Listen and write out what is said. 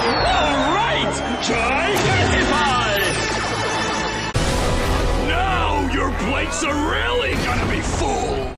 All right! Gigantify! Now your plates are really gonna be full!